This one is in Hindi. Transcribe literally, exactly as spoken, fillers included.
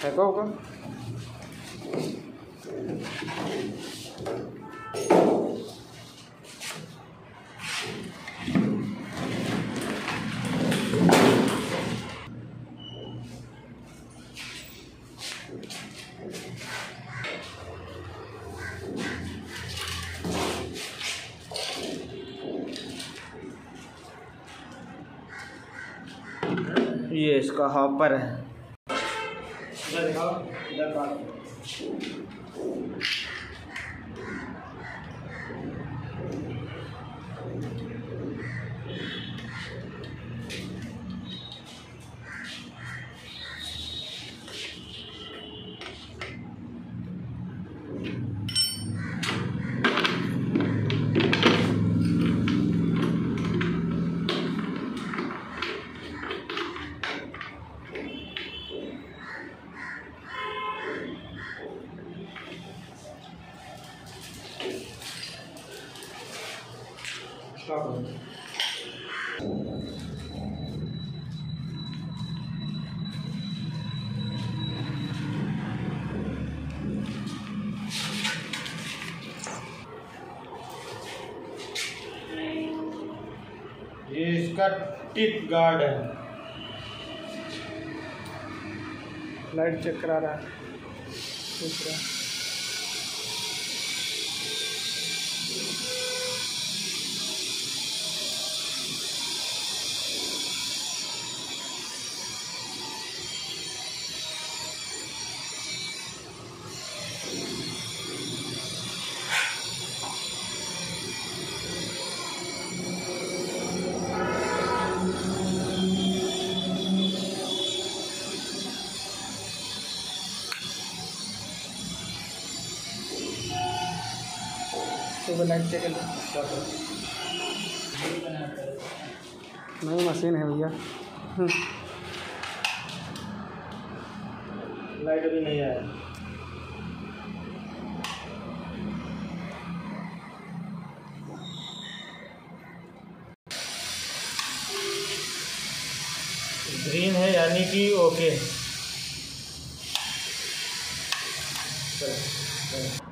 फेंका होगा। ये इसका हॉपर है। इधर दिखाओ, इधर बात। ये इसका टिप गार्ड है। लाइट चेक करा रहा है दूसरा। तो लाइट चेक कर नहीं, मशीन है भैया। लाइट अभी नहीं आया। ग्रीन है यानी कि ओके। चलो।